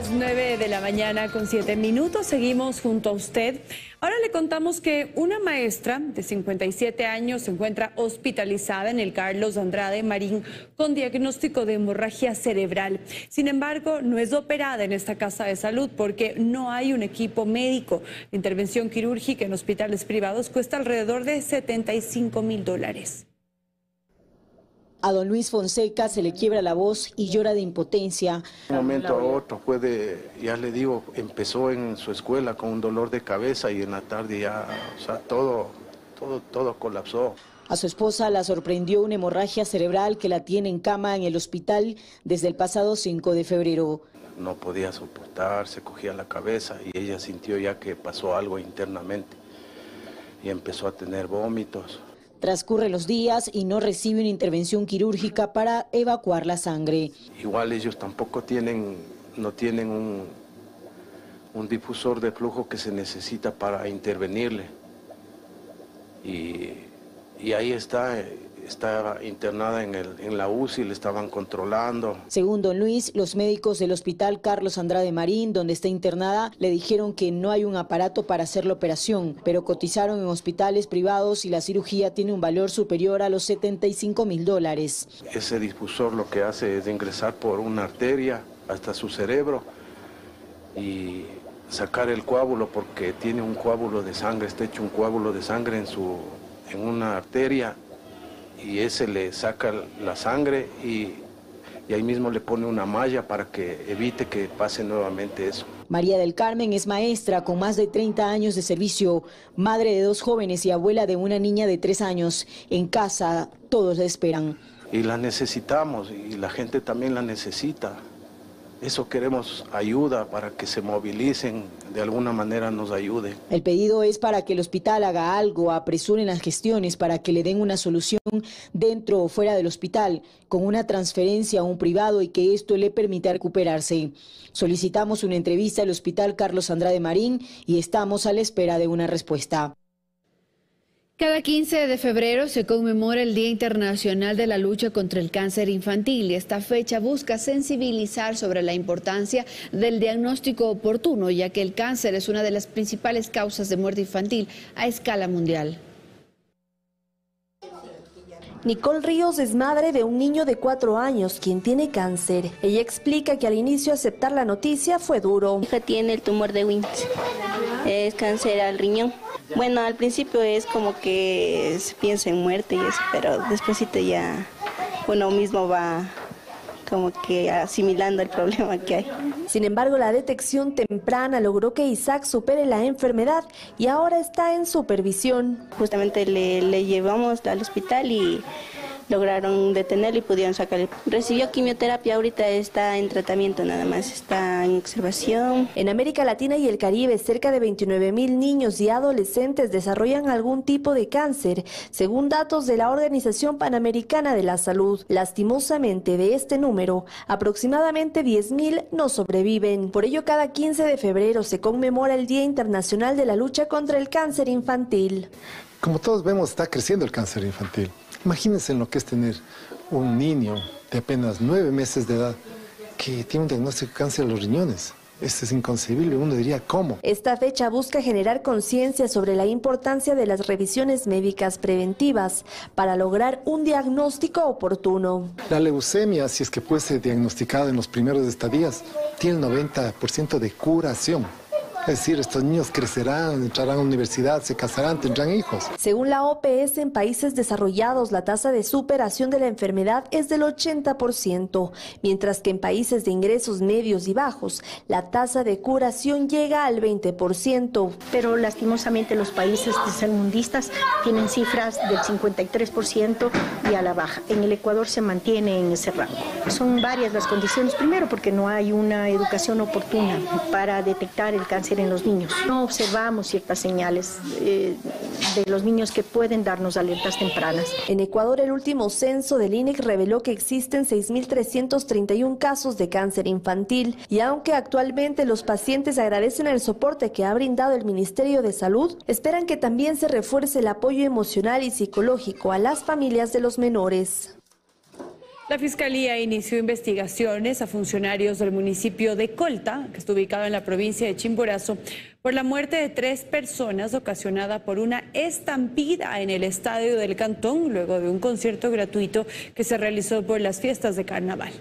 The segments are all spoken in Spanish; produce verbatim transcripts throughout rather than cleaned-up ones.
las nueve de la mañana con siete minutos. Seguimos junto a usted. Ahora le contamos que una maestra de cincuenta y siete años se encuentra hospitalizada en el Carlos Andrade Marín con diagnóstico de hemorragia cerebral. Sin embargo, no es operada en esta casa de salud porque no hay un equipo médico. La intervención quirúrgica en hospitales privados cuesta alrededor de setenta y cinco mil dólares. A don Luis Fonseca se le quiebra la voz y llora de impotencia. De un momento a otro puede, ya le digo, empezó en su escuela con un dolor de cabeza y en la tarde ya, o sea, todo, todo, todo colapsó. A su esposa la sorprendió una hemorragia cerebral que la tiene en cama en el hospital desde el pasado cinco de febrero. No podía soportar, se cogía la cabeza y ella sintió ya que pasó algo internamente y empezó a tener vómitos. Transcurren los días y no recibe una intervención quirúrgica para evacuar la sangre. Igual ellos tampoco tienen, no tienen un, un difusor de flujo que se necesita para intervenirle. Y, y ahí está, está internada en, el, en la U C I, le estaban controlando. Según don Luis, los médicos del hospital Carlos Andrade Marín, donde está internada, le dijeron que no hay un aparato para hacer la operación, pero cotizaron en hospitales privados y la cirugía tiene un valor superior a los setenta y cinco mil dólares. Ese difusor lo que hace es ingresar por una arteria hasta su cerebro y sacar el coágulo, porque tiene un coágulo de sangre, está hecho un coágulo de sangre en, su, en una arteria, y ese le saca la sangre y, y ahí mismo le pone una malla para que evite que pase nuevamente eso. María del Carmen es maestra con más de treinta años de servicio, madre de dos jóvenes y abuela de una niña de tres años. En casa todos la esperan. Y la necesitamos y la gente también la necesita. Eso queremos, ayuda para que se movilicen, de alguna manera nos ayude. El pedido es para que el hospital haga algo, apresuren las gestiones para que le den una solución dentro o fuera del hospital, con una transferencia a un privado y que esto le permita recuperarse. Solicitamos una entrevista al hospital Carlos Andrade Marín y estamos a la espera de una respuesta. Cada quince de febrero se conmemora el Día Internacional de la Lucha contra el Cáncer Infantil y esta fecha busca sensibilizar sobre la importancia del diagnóstico oportuno, ya que el cáncer es una de las principales causas de muerte infantil a escala mundial. Nicole Ríos es madre de un niño de cuatro años quien tiene cáncer. Ella explica que al inicio aceptar la noticia fue duro. Mi hija tiene el tumor de Winter, es cáncer al riñón. Bueno, al principio es como que se piensa en muerte y eso, pero despuésito ya uno mismo va como que asimilando el problema que hay. Sin embargo, la detección temprana logró que Isaac supere la enfermedad y ahora está en supervisión. Justamente le, le llevamos al hospital y lograron detenerlo y pudieron sacarle. Recibió quimioterapia, ahorita está en tratamiento nada más, está en observación. En América Latina y el Caribe, cerca de veintinueve mil niños y adolescentes desarrollan algún tipo de cáncer, según datos de la Organización Panamericana de la Salud. Lastimosamente, de este número, aproximadamente diez mil no sobreviven. Por ello, cada quince de febrero se conmemora el Día Internacional de la Lucha contra el Cáncer Infantil. Como todos vemos, está creciendo el cáncer infantil. Imagínense lo que es tener un niño de apenas nueve meses de edad que tiene un diagnóstico de cáncer de los riñones. Esto es inconcebible, uno diría, ¿cómo? Esta fecha busca generar conciencia sobre la importancia de las revisiones médicas preventivas para lograr un diagnóstico oportuno. La leucemia, si es que puede ser diagnosticada en los primeros estadios, tiene el noventa por ciento de curación. Es decir, estos niños crecerán, entrarán a la universidad, se casarán, tendrán hijos. Según la O P S, en países desarrollados la tasa de superación de la enfermedad es del ochenta por ciento, mientras que en países de ingresos medios y bajos la tasa de curación llega al veinte por ciento. Pero lastimosamente los países tercermundistas tienen cifras del cincuenta y tres por ciento y a la baja. En el Ecuador se mantiene en ese rango. Son varias las condiciones, primero porque no hay una educación oportuna para detectar el cáncer en los niños. No observamos ciertas señales eh, de los niños que pueden darnos alertas tempranas. En Ecuador, el último censo del I N E C reveló que existen seis mil trescientos treinta y uno casos de cáncer infantil y aunque actualmente los pacientes agradecen el soporte que ha brindado el Ministerio de Salud, esperan que también se refuerce el apoyo emocional y psicológico a las familias de los menores. La Fiscalía inició investigaciones a funcionarios del municipio de Colta, que está ubicado en la provincia de Chimborazo, por la muerte de tres personas ocasionada por una estampida en el estadio del Cantón, luego de un concierto gratuito que se realizó por las fiestas de carnaval.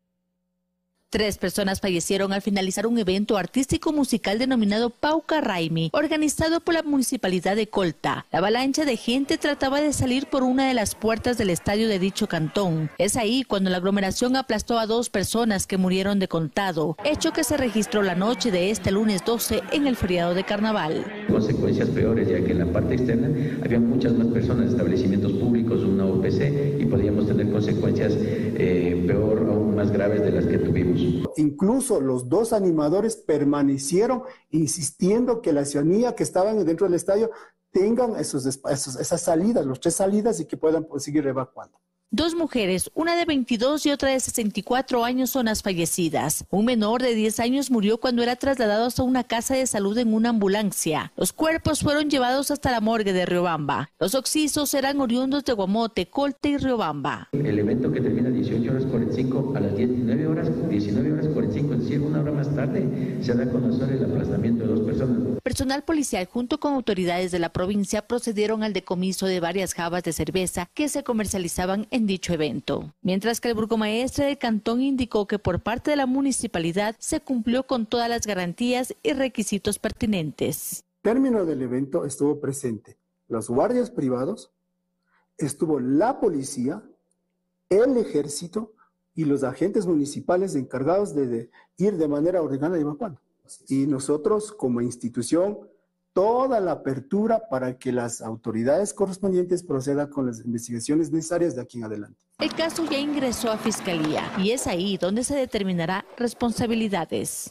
Tres personas fallecieron al finalizar un evento artístico musical denominado Pauca Raimi, organizado por la Municipalidad de Colta. La avalancha de gente trataba de salir por una de las puertas del estadio de dicho cantón. Es ahí cuando la aglomeración aplastó a dos personas que murieron de contado, hecho que se registró la noche de este lunes doce en el feriado de carnaval. Consecuencias peores, ya que en la parte externa había muchas más personas, establecimientos públicos, una O P C, y podíamos tener consecuencias eh, peor, aún más graves de las que tuvimos. Incluso los dos animadores permanecieron insistiendo que la ciudadanía que estaban dentro del estadio tengan esos, esos, esas salidas, los tres salidas, y que puedan seguir evacuando. Dos mujeres, una de veintidós y otra de sesenta y cuatro años, son las fallecidas. Un menor de diez años murió cuando era trasladado hasta una casa de salud en una ambulancia. Los cuerpos fueron llevados hasta la morgue de Riobamba. Los occisos eran oriundos de Guamote, Colta y Riobamba. El evento que termina a dieciocho horas cuarenta y cinco, a las diecinueve horas, diecinueve horas cuarenta y cinco, es decir, una hora más tarde, se da a conocer el aplastamiento de dos personas. Personal policial junto con autoridades de la provincia procedieron al decomiso de varias jabas de cerveza que se comercializaban en en dicho evento. Mientras que el burgomaestre del cantón indicó que por parte de la municipalidad se cumplió con todas las garantías y requisitos pertinentes. Término del evento estuvo presente los guardias privados, estuvo la policía, el ejército y los agentes municipales encargados de, de ir de manera ordenada y evacuando. Y nosotros como institución, toda la apertura para que las autoridades correspondientes procedan con las investigaciones necesarias de aquí en adelante. El caso ya ingresó a Fiscalía y es ahí donde se determinará responsabilidades.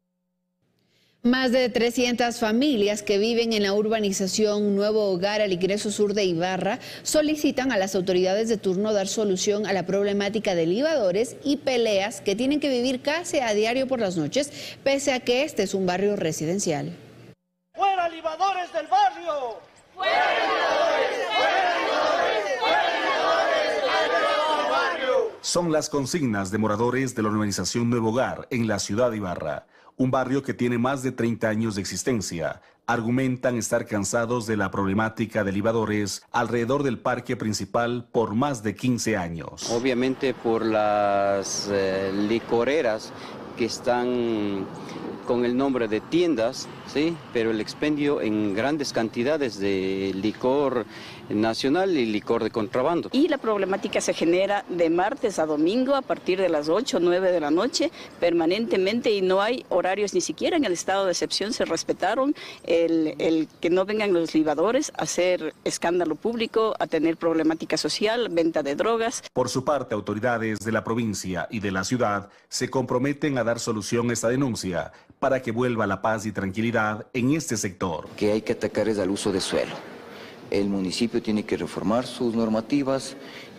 Más de trescientas familias que viven en la urbanización Nuevo Hogar al ingreso sur de Ibarra solicitan a las autoridades de turno dar solución a la problemática de libadores y peleas que tienen que vivir casi a diario por las noches, pese a que este es un barrio residencial. ¡Fuera libadores del barrio! ¡Fuera libadores! ¡Fuera libadores! ¡Fuera libadores! ¡Del barrio! Son las consignas de moradores de la urbanización Nuevo Hogar en la ciudad de Ibarra, un barrio que tiene más de treinta años de existencia. Argumentan estar cansados de la problemática de libadores alrededor del parque principal por más de quince años. Obviamente por las eh, licoreras que están con el nombre de tiendas, sí, pero el expendio en grandes cantidades de licor nacional y licor de contrabando. Y la problemática se genera de martes a domingo a partir de las ocho o nueve de la noche permanentemente, y no hay horarios ni siquiera en el estado de excepción. Se respetaron el, el que no vengan los libadores a hacer escándalo público, a tener problemática social, venta de drogas. Por su parte, autoridades de la provincia y de la ciudad se comprometen a dar solución a esta denuncia para que vuelva la paz y tranquilidad en este sector. Que hay que atacar es al uso de suelo. El municipio tiene que reformar sus normativas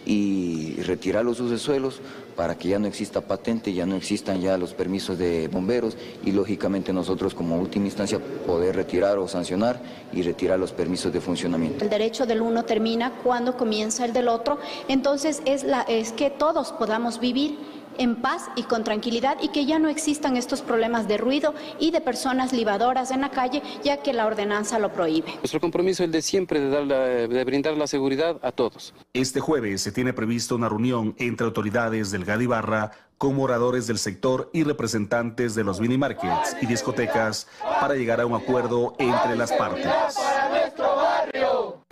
y retirar los usos de suelos para que ya no exista patente, ya no existan ya los permisos de bomberos, y lógicamente nosotros como última instancia poder retirar o sancionar y retirar los permisos de funcionamiento. El derecho del uno termina cuando comienza el del otro, entonces es, la, es que todos podamos vivir en paz y con tranquilidad, y que ya no existan estos problemas de ruido y de personas libadoras en la calle, ya que la ordenanza lo prohíbe. Nuestro compromiso es el de siempre, de, dar la, de brindar la seguridad a todos. Este jueves se tiene previsto una reunión entre autoridades del G A D Ibarra con moradores del sector y representantes de los mini markets y discotecas para llegar a un acuerdo entre las partes. Para nuestro barrio.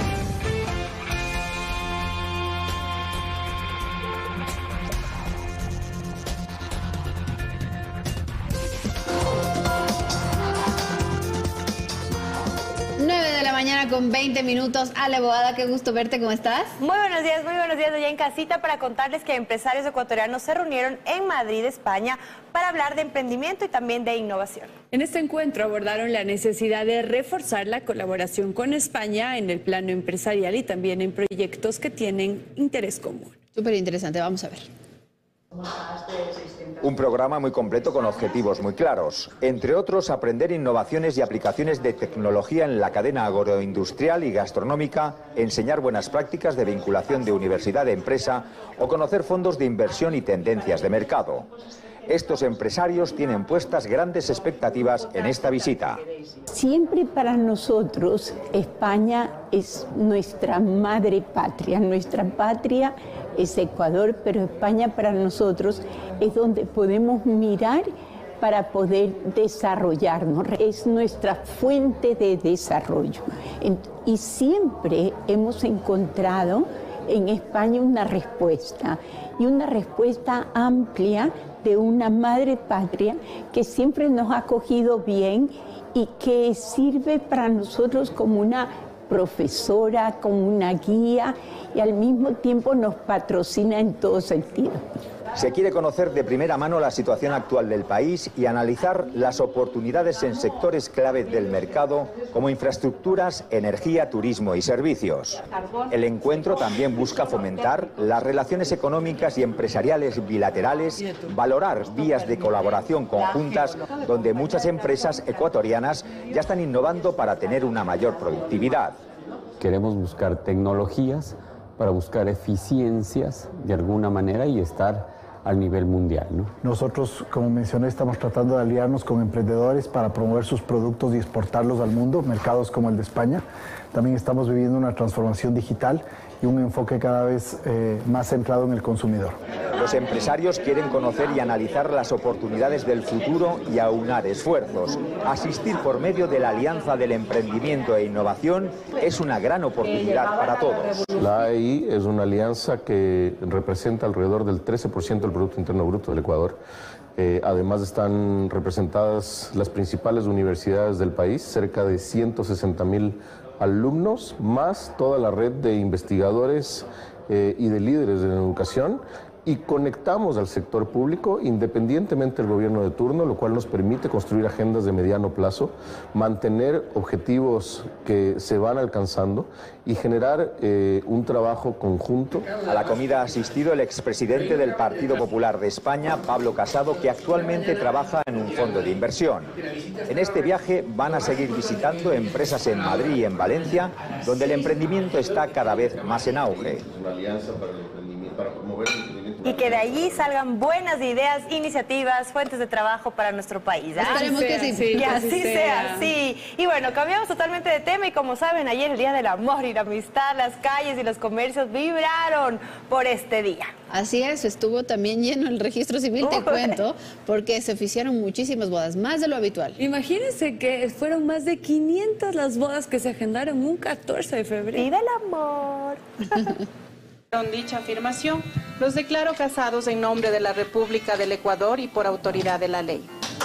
nueve de la mañana con veinte minutos. Ale Boada, qué gusto verte, ¿cómo estás? Muy buenos días, muy buenos días allá en casita, para contarles que empresarios ecuatorianos se reunieron en Madrid, España, para hablar de emprendimiento y también de innovación. En este encuentro abordaron la necesidad de reforzar la colaboración con España en el plano empresarial y también en proyectos que tienen interés común. Súper interesante, vamos a ver. Un programa muy completo con objetivos muy claros. Entre otros, aprender innovaciones y aplicaciones de tecnología en la cadena agroindustrial y gastronómica, enseñar buenas prácticas de vinculación de universidad-empresa o conocer fondos de inversión y tendencias de mercado. Estos empresarios tienen puestas grandes expectativas en esta visita. Siempre para nosotros España es nuestra madre patria, nuestra patria es Ecuador, pero España para nosotros es donde podemos mirar para poder desarrollarnos, es nuestra fuente de desarrollo. Y siempre hemos encontrado en España una respuesta, y una respuesta amplia de una madre patria que siempre nos ha acogido bien y que sirve para nosotros como una profesora, como una guía y al mismo tiempo nos patrocina en todo sentido. Se quiere conocer de primera mano la situación actual del país y analizar las oportunidades en sectores clave del mercado como infraestructuras, energía, turismo y servicios. El encuentro también busca fomentar las relaciones económicas y empresariales bilaterales, valorar vías de colaboración conjuntas donde muchas empresas ecuatorianas ya están innovando para tener una mayor productividad. Queremos buscar tecnologías para buscar eficiencias de alguna manera y estar al nivel mundial, ¿no? Nosotros, como mencioné, estamos tratando de aliarnos con emprendedores para promover sus productos y exportarlos al mundo, mercados como el de España. También estamos viviendo una transformación digital y un enfoque cada vez eh, más centrado en el consumidor. Los empresarios quieren conocer y analizar las oportunidades del futuro y aunar esfuerzos. Asistir por medio de la Alianza del Emprendimiento e Innovación es una gran oportunidad para todos. La A I es una alianza que representa alrededor del trece por ciento del Producto Interno Bruto del Ecuador. Eh, además están representadas las principales universidades del país, cerca de ciento sesenta mil alumnos, más toda la red de investigadores eh, y de líderes de la educación, y conectamos al sector público independientemente del gobierno de turno, lo cual nos permite construir agendas de mediano plazo, mantener objetivos que se van alcanzando y generar eh, un trabajo conjunto. A la comida ha asistido el expresidente del Partido Popular de España, Pablo Casado, que actualmente trabaja en un fondo de inversión. En este viaje van a seguir visitando empresas en Madrid y en Valencia, donde el emprendimiento está cada vez más en auge. Y que de allí salgan buenas ideas, iniciativas, fuentes de trabajo para nuestro país. ¿Ah? Esperemos que sí. sí. Que así sea, sí. Y bueno, cambiamos totalmente de tema y como saben, ayer el Día del Amor y la Amistad, las calles y los comercios vibraron por este día. Así es, estuvo también lleno el registro civil, te cuento, porque se oficiaron muchísimas bodas, más de lo habitual. Imagínense que fueron más de quinientas las bodas que se agendaron un catorce de febrero. ¡Viva el amor! Con dicha afirmación, los declaro casados en nombre de la República del Ecuador y por autoridad de la ley.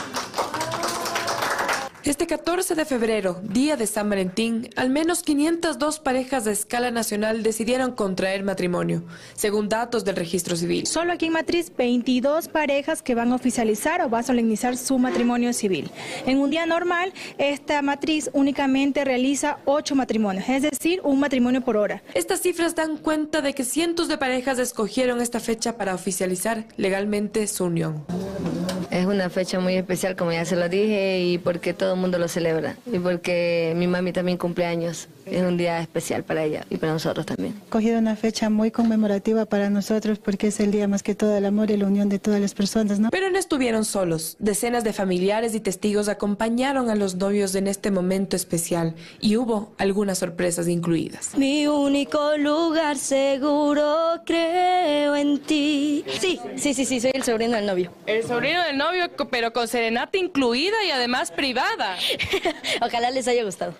Este catorce de febrero, día de San Valentín, al menos quinientas dos parejas de escala nacional decidieron contraer matrimonio, según datos del registro civil. Solo aquí en Matriz, veintidós parejas que van a oficializar o va a solemnizar su matrimonio civil. En un día normal, esta matriz únicamente realiza ocho matrimonios, es decir, un matrimonio por hora. Estas cifras dan cuenta de que cientos de parejas escogieron esta fecha para oficializar legalmente su unión. Es una fecha muy especial, como ya se lo dije, y porque todo el mundo lo celebra. Y porque mi mami también cumple años. Es un día especial para ella y para nosotros también. He cogido una fecha muy conmemorativa para nosotros porque es el día más que todo del amor y la unión de todas las personas, ¿no? Pero no estuvieron solos. Decenas de familiares y testigos acompañaron a los novios en este momento especial y hubo algunas sorpresas incluidas. Mi único lugar seguro, creo en ti. Sí, sí, sí, sí, soy el sobrino del novio. El sobrino del novio, pero con serenata incluida y además privada. Ojalá les haya gustado.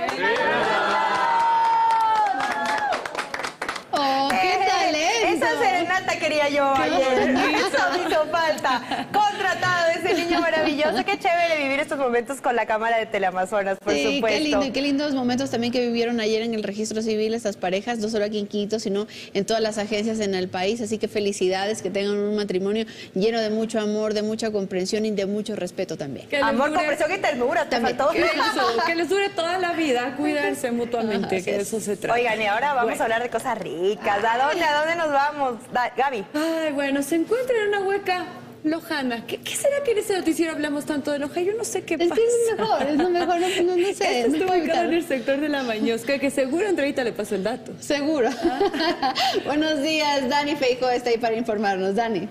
Oh, qué talento. Esa serenata quería yo ayer. Eso me hizo falta. Contratado ese niño maravilloso. Qué chévere vivir estos momentos con la Cámara de Teleamazonas, por sí, supuesto. Qué lindo, y qué lindos momentos también que vivieron ayer en el registro civil estas parejas, no solo aquí en Quito, sino en todas las agencias en el país. Así que felicidades, que tengan un matrimonio lleno de mucho amor, de mucha comprensión y de mucho respeto también. Amor, dure... comprensión y ternura, te faltó. Que, eso, que les dure toda la vida, cuidarse mutuamente, que de eso se trata. Oigan, y ahora vamos bueno. a hablar de cosas ricas. ¿A dónde, a dónde nos vamos? Gaby. Ay, bueno, se encuentra en una hueca lojana. ¿Qué, ¿Qué será que en ese noticiero hablamos tanto de Loja? Yo no sé qué es pasa. Que es lo mejor, es lo mejor, no, no, no sé. Esto no está puedo ubicado evitar. en el sector de La Mañosca, que seguro Andreita le pasó el dato. Seguro. ¿Ah? Buenos días, Dani Feijóo está ahí para informarnos. Dani.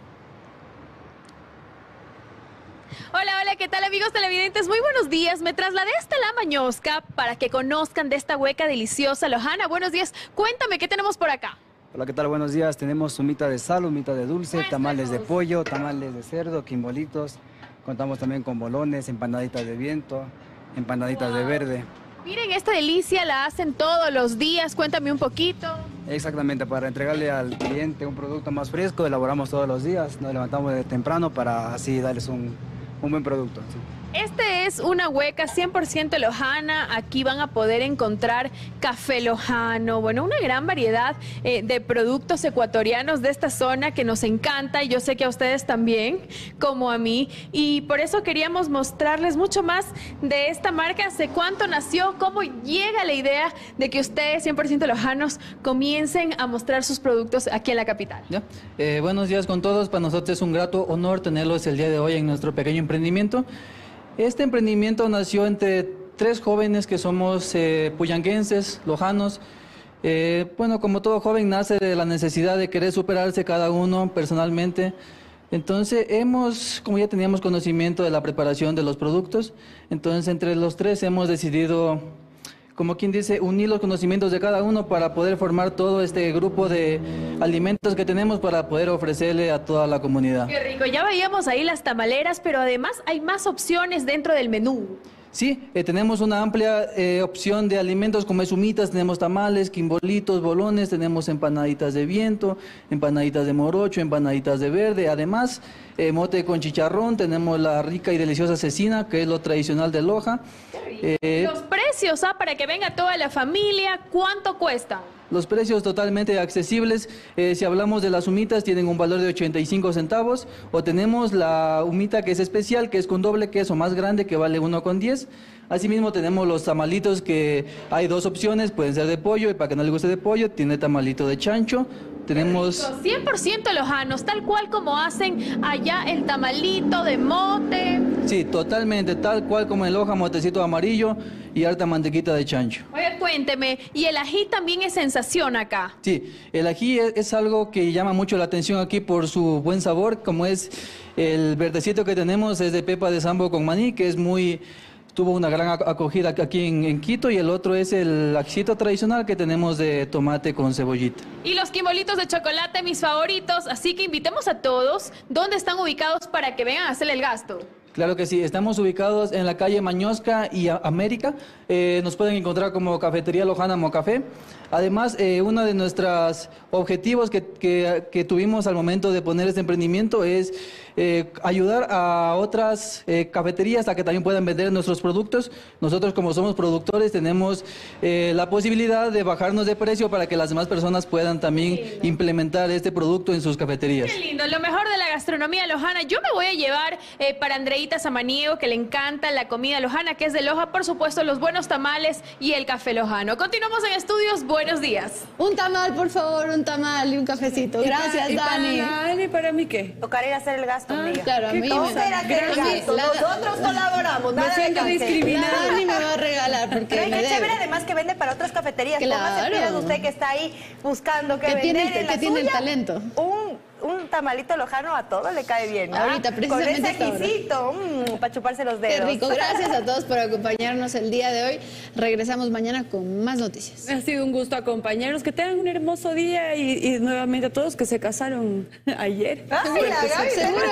Hola, hola, ¿qué tal amigos televidentes? Muy buenos días. Me trasladé hasta La Mañosca para que conozcan de esta hueca deliciosa lojana. Buenos días. Cuéntame, ¿qué tenemos por acá? Hola, ¿qué tal? Buenos días. Tenemos humita de sal, humita de dulce, tamales de pollo, tamales de cerdo, quimbolitos. Contamos también con bolones, empanaditas de viento, empanaditas de verde. Miren, esta delicia la hacen todos los días. Cuéntame un poquito. Exactamente, para entregarle al cliente un producto más fresco, elaboramos todos los días. Nos levantamos de temprano para así darles un, un buen producto. Sí. Este es una hueca cien por ciento lojana. Aquí van a poder encontrar café lojano, bueno, una gran variedad eh, de productos ecuatorianos de esta zona que nos encanta y yo sé que a ustedes también, como a mí. Y por eso queríamos mostrarles mucho más de esta marca, hace cuánto nació, cómo llega la idea de que ustedes, cien por ciento lojanos, comiencen a mostrar sus productos aquí en la capital. ¿Ya? Eh, buenos días con todos. Para nosotros es un grato honor tenerlos el día de hoy en nuestro pequeño emprendimiento. Este emprendimiento nació entre tres jóvenes que somos eh, puyanguenses, lojanos. Eh, bueno, como todo joven nace de la necesidad de querer superarse cada uno personalmente. Entonces hemos, como ya teníamos conocimiento de la preparación de los productos, entonces entre los tres hemos decidido, como quien dice, unir los conocimientos de cada uno para poder formar todo este grupo de alimentos que tenemos para poder ofrecerle a toda la comunidad. Qué rico, ya veíamos ahí las tamaleras, pero además hay más opciones dentro del menú. Sí, eh, tenemos una amplia eh, opción de alimentos como es humitas, tenemos tamales, quimbolitos, bolones, tenemos empanaditas de viento, empanaditas de morocho, empanaditas de verde, además eh, mote con chicharrón, tenemos la rica y deliciosa cecina, que es lo tradicional de Loja. Eh, Los precios, ¿ah? Para que venga toda la familia, ¿cuánto cuesta? Los precios totalmente accesibles. Eh, si hablamos de las humitas, tienen un valor de ochenta y cinco centavos. O tenemos la humita que es especial, que es con doble queso más grande, que vale uno con diez. Asimismo tenemos los tamalitos, que hay dos opciones, pueden ser de pollo, y para que no le guste de pollo, tiene tamalito de chancho. Tenemos cien por ciento lojanos, tal cual como hacen allá el tamalito de mote. Sí, totalmente, tal cual como en Loja, motecito amarillo y harta mantequita de chancho. Oye, cuénteme, ¿y el ají también es sensación acá? Sí, el ají es, es algo que llama mucho la atención aquí por su buen sabor, como es el verdecito que tenemos, es de pepa de sambo con maní, que es muy... tuvo una gran acogida aquí en, en Quito, y el otro es el ajito tradicional que tenemos de tomate con cebollita. Y los quimbolitos de chocolate, mis favoritos, así que invitemos a todos. ¿Dónde están ubicados para que vengan a hacerle el gasto? Claro que sí, estamos ubicados en la calle Mañosca y América. Eh, nos pueden encontrar como Cafetería Lojana Mocafé. Además, eh, uno de nuestros objetivos que, que, que tuvimos al momento de poner este emprendimiento es eh, ayudar a otras eh, cafeterías a que también puedan vender nuestros productos. Nosotros, como somos productores, tenemos eh, la posibilidad de bajarnos de precio para que las demás personas puedan también implementar este producto en sus cafeterías. Qué lindo, lo mejor de la gastronomía lojana. Yo me voy a llevar eh, para Andreita Samaniego, que le encanta la comida lojana, que es de Loja, por supuesto, los buenos tamales y el café lojano. Continuamos en estudios. Buenos días. Un tamal, por favor, un tamal y un cafecito. Gracias, ¿Y para, Dani. ¿Y para Dani, para mí qué? Tocar ir a hacer el gasto, Ah, amiga. claro, a mí ¿Cómo me- será que el Gracias. gasto? La- Nosotros colaboramos, Me nada de siento cáncer. discriminada. Dani me va a regalar porque Pero me qué debe. chévere además que vende para otras cafeterías. Claro. Póngase pilas usted que está ahí buscando que Que vender tiene- en que la tiene el suya. talento. Un, un tamalito lojano a todo le cae bien, ¿no? Ahorita, precisamente Con ese hasta ahora. ajicito, mm, para chuparse los Qué dedos. rico. Gracias a todos por acompañarnos el día de hoy. Regresamos mañana con más noticias. Ha sido un gusto acompañarnos, que tengan un hermoso día y, y nuevamente a todos que se casaron ayer. Ay, Seguro la que Gaby, sí. Seguro,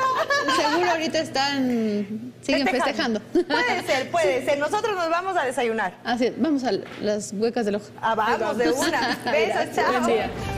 seguro ahorita están, siguen festejando. Puede ser, puede ser. Nosotros nos vamos a desayunar. Así, vamos a las huecas del ojo. Ah, vamos de una. Besos, chao. Buen día.